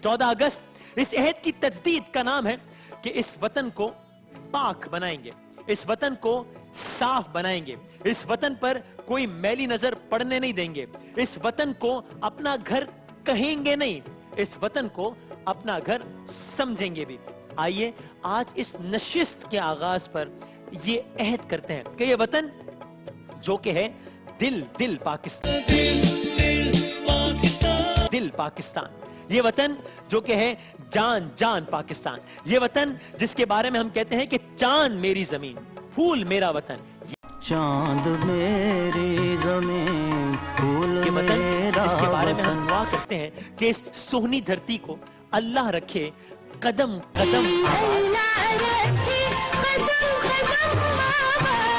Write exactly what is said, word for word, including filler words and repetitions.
चौदह अगस्त इस अहद की तजदीद का नाम है कि इस वतन को पाक बनाएंगे, इस वतन को साफ बनाएंगे, इस वतन पर कोई मैली नजर पड़ने नहीं देंगे, इस वतन को अपना घर कहेंगे नहीं, इस वतन को अपना घर समझेंगे भी। आइए आज इस नशिस्त के आगाज पर ये अहद करते हैं कि ये वतन जो कि है दिल दिल पाकिस्तान, दिल दिल पाकिस्तान, दिल पाकिस्तान, ये वतन जो कि है जान जान पाकिस्तान, ये वतन जिसके बारे में हम कहते हैं कि चांद मेरी जमीन, फूल मेरा वतन, चांद मेरी जमीन, फूल ये वतन मेरा जिसके बारे में हम वतन। दुआ करते हैं कि इस सोहनी धरती को अल्लाह रखे कदम कदम आबाद।